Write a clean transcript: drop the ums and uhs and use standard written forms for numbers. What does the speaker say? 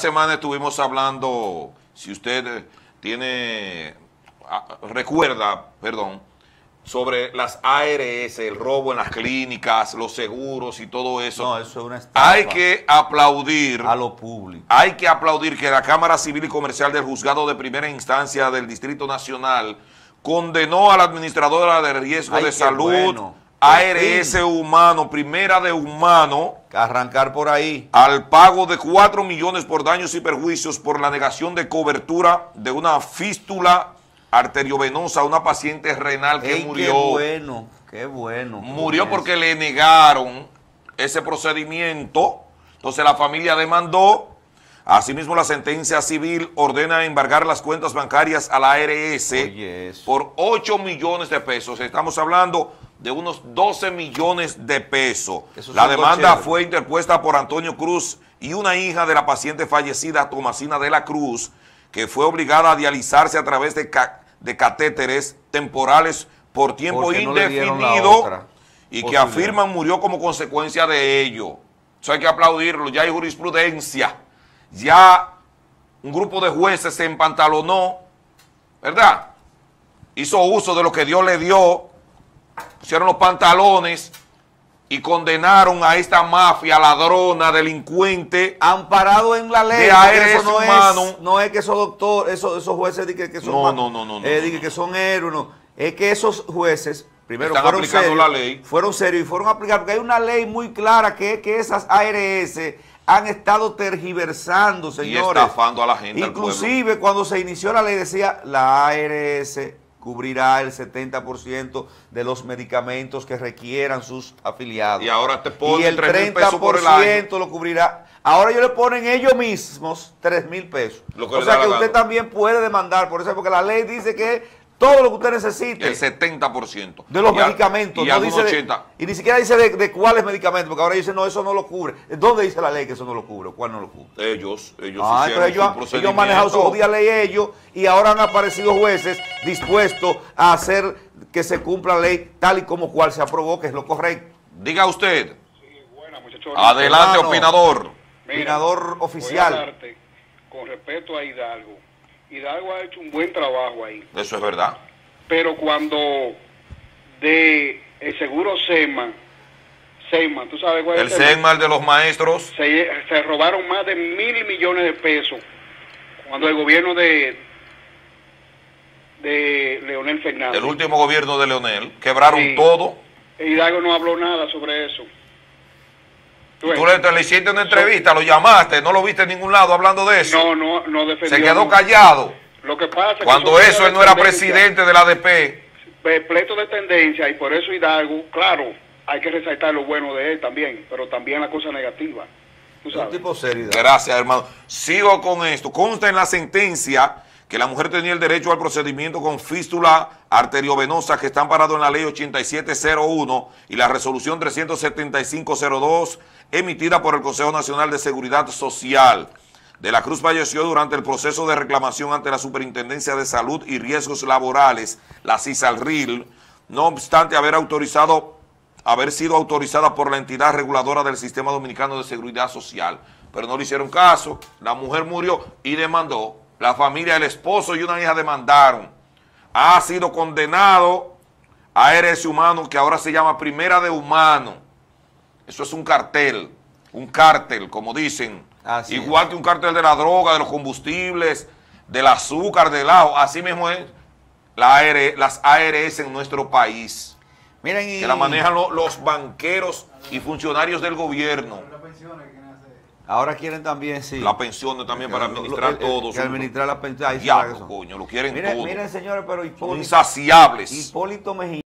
semana estuvimos hablando, si usted recuerda, sobre las ARS, el robo en las clínicas, los seguros y todo eso. No, eso es una estafa. Hay que aplaudir a lo público. Hay que aplaudir que la Cámara Civil y Comercial del Juzgado de Primera Instancia del Distrito Nacional condenó a la administradora de riesgo de salud, ARS Humano, Primera de Humano, Arrancar por ahí, al pago de 4 millones por daños y perjuicios por la negación de cobertura de una fístula arteriovenosa a una paciente renal que murió. Qué bueno. Murió porque le negaron ese procedimiento. Entonces la familia demandó. Asimismo, la sentencia civil ordena embargar las cuentas bancarias a la ARS por 8 millones de pesos. Estamos hablando de unos 12 millones de pesos. La demanda fue interpuesta por Antonio Cruz y una hija de la paciente fallecida, Tomasina de la Cruz, que fue obligada a dializarse a través de catéteres temporales por tiempo indefinido y que afirman murió como consecuencia de ello. Eso hay que aplaudirlo. Ya hay jurisprudencia. Ya un grupo de jueces se empantalonó, ¿verdad? Hizo uso de lo que Dios le dio, pusieron los pantalones y condenaron a esta mafia ladrona, delincuente, amparado en la ley. De ARS Humano. No es que esos doctores, esos jueces digan que son que son héroes, no. Es que esos jueces primero están aplicando la ley. Fueron serios y fueron a aplicar, porque hay una ley muy clara que esas ARS han estado tergiversando, señores. Y estafando a la gente. Inclusive cuando se inició la ley decía la ARS cubrirá el 70% de los medicamentos que requieran sus afiliados. Y ahora te ponen y el 3.000 pesos por el año. lo cubrirá. Ahora ellos le ponen ellos mismos 3.000 pesos. O sea que usted también puede demandar por eso, porque la ley dice que todo lo que usted necesite. El 70%. De los medicamentos. No dice y ni siquiera dice de cuáles medicamentos, porque ahora dicen, no, eso no lo cubre. ¿Dónde dice la ley que eso no lo cubre? ¿Cuál no lo cubre? Ellos ellos han manejado su jodida ley ellos, y ahora han aparecido jueces dispuestos a hacer que se cumpla la ley tal y como cual se aprobó, que es lo correcto. Diga usted. Sí, buena, muchachos. Adelante, opinador. Opinador oficial. Voy a hablarte con respeto a Hidalgo. Hidalgo ha hecho un buen trabajo ahí. Eso es verdad. Pero cuando de el seguro Seyman, ¿tú sabes cuál es? El Seyman de los maestros. Se robaron más de 1.000 millones de pesos cuando el gobierno de Leonel Fernández. El último gobierno de Leonel. Quebraron todo. Hidalgo no habló nada sobre eso. Tú le hiciste una entrevista, lo llamaste, no lo viste en ningún lado hablando de eso. No defendió. Se quedó callado. Lo que pasa cuando eso él no era presidente de la ADP. Pleito de tendencia, y por eso Hidalgo, claro, hay que resaltar lo bueno de él también, pero también la cosa negativa. ¿Tú sabes? Un tipo serio. Gracias, hermano. Sigo con esto. Consta en la sentencia que la mujer tenía el derecho al procedimiento con fístula arteriovenosa que está amparado en la ley 8701 y la resolución 37502 emitida por el Consejo Nacional de Seguridad Social. De la Cruz falleció durante el proceso de reclamación ante la Superintendencia de Salud y Riesgos Laborales, la CISALRIL, no obstante haber sido autorizada por la entidad reguladora del Sistema Dominicano de Seguridad Social. Pero no le hicieron caso, la mujer murió y demandó. La familia, el esposo y una hija demandaron. Ha sido condenado a ARS Humano, que ahora se llama Primera de Humano. Eso es un cártel, como dicen. Igual que un cártel de la droga, de los combustibles, del azúcar, del ajo. Así mismo es las ARS en nuestro país. Miren, que la manejan los banqueros y funcionarios del gobierno. Ahora quieren también, sí. La pensión también para administrar todo. Administrar la pensión. Diablo, coño, lo quieren todo. Miren, señores, pero Son insaciables. Hipólito Mejía.